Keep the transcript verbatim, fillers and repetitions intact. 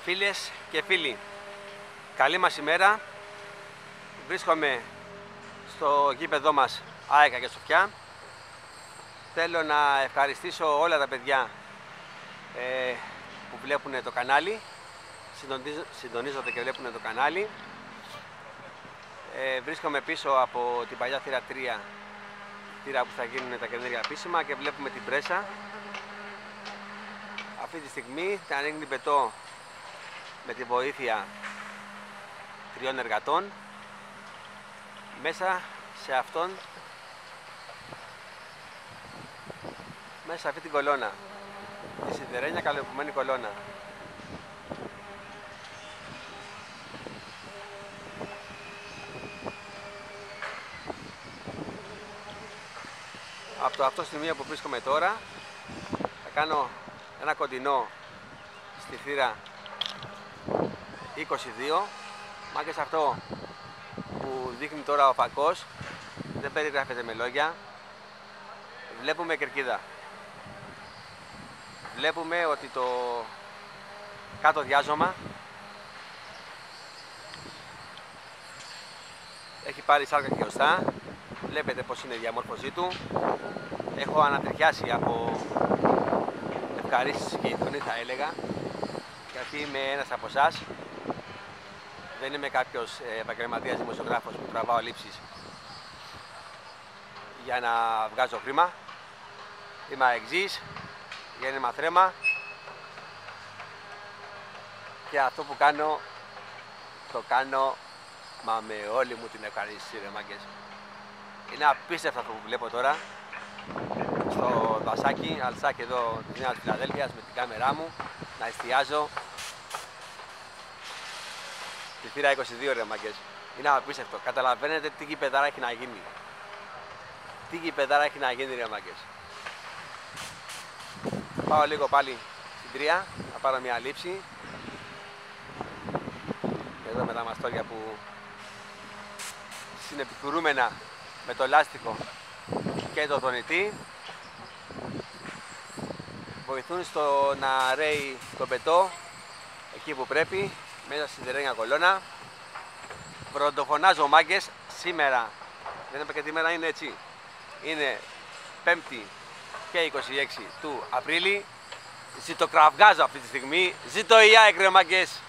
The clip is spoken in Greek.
Φίλες και φίλοι, καλή μας ημέρα. Βρίσκομαι στο γήπεδό μας ΑΕΚ Αγία Σοφιά. Θέλω να ευχαριστήσω όλα τα παιδιά ε, που βλέπουν το κανάλι, συντονίζονται και βλέπουν το κανάλι. Ε, βρίσκομαι πίσω από την παλιά θύρα τρία, θύρα που θα γίνουν τα καινούργια πίσημα, και βλέπουμε την πρέσα. Αυτή τη στιγμή θα ανοίγει την πετώ με τη βοήθεια τριών εργατών. Μέσα σε αυτόν, μέσα σε αυτή την κολόνα, τη σιδερένια καλοπημένη κολόνα. Από το αυτό σημείο που βρίσκομαι τώρα θα κάνω ένα κοντινό στη θύρα είκοσι δύο. Μα και σε αυτό που δείχνει τώρα ο φακός δεν περιγράφεται με λόγια. Βλέπουμε κερκίδα. Βλέπουμε ότι το κάτω διάζωμα έχει πάρει σάρκα και οστά. Βλέπετε πως είναι η διαμόρφωσή του. Έχω ανατριχιάσει από ευχαρίστηση και ειδονή, θα έλεγα, γιατί είμαι ένας από εσάς. Δεν είμαι κάποιος επαγγελματίας δημοσιογράφος που τραβάω λήψεις για να βγάζω χρήμα. Είμαι αεξής, γέννημα θρέμα, και αυτό που κάνω το κάνω μα με όλη μου την ευχαρίστηση, ρε μάγκες. Είναι απίστευτο αυτό που βλέπω τώρα στο δασάκι, αλσάκι εδώ της Νέας Φιλαδέλφειας, με την κάμερά μου να εστιάζω τη θύρα είκοσι δύο, ρε μάγκες. Είναι απίστευτο. Καταλαβαίνετε τι γηπεδάρα έχει να γίνει. Τι γηπεδάρα έχει να γίνει, ρε μάγκες. Πάω λίγο πάλι στην τρία, να πάρω μια λήψη. Εδώ με τα μαστόρια που συνεπικουρούμενα με το λάστιχο και το δονητή βοηθούν στο να ρέει το πετώ εκεί που πρέπει, μέσα στη σιδερένια κολόνα. Πρωτοφωνάζω, μάγκες, σήμερα, δεν είπα και τι μέρα είναι, έτσι. Είναι πέμπτη και είκοσι έξι του Απρίλη. Ζητοκραυγάζω αυτή τη στιγμή. Ζήτω η ΑΕΚ, ρε μάγκες.